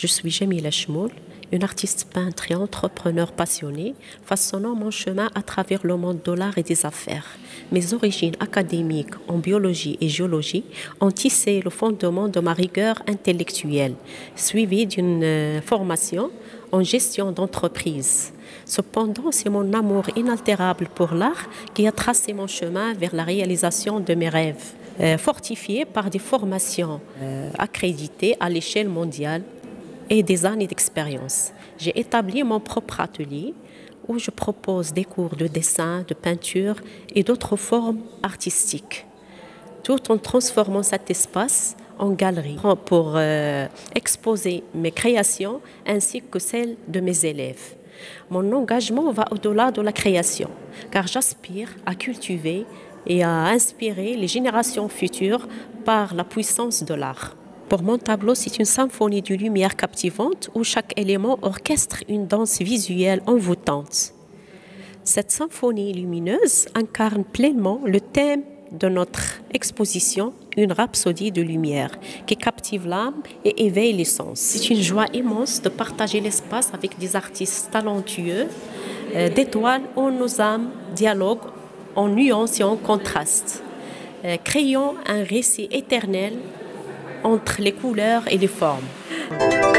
Je suis Jamila Chmoul, une artiste peintre et entrepreneur passionnée, façonnant mon chemin à travers le monde de l'art et des affaires. Mes origines académiques en biologie et géologie ont tissé le fondement de ma rigueur intellectuelle, suivie d'une formation en gestion d'entreprise. Cependant, c'est mon amour inaltérable pour l'art qui a tracé mon chemin vers la réalisation de mes rêves, fortifié par des formations accréditées à l'échelle mondiale et des années d'expérience. J'ai établi mon propre atelier où je propose des cours de dessin, de peinture et d'autres formes artistiques, tout en transformant cet espace en galerie pour exposer mes créations ainsi que celles de mes élèves. Mon engagement va au-delà de la création, car j'aspire à cultiver et à inspirer les générations futures par la puissance de l'art. Pour mon tableau, c'est une symphonie de lumière captivante où chaque élément orchestre une danse visuelle envoûtante. Cette symphonie lumineuse incarne pleinement le thème de notre exposition, une rhapsodie de lumière qui captive l'âme et éveille les sens. C'est une joie immense de partager l'espace avec des artistes talentueux, d'étoiles où nos âmes dialoguent en nuances et en contrastes, créant un récit éternel entre les couleurs et les formes.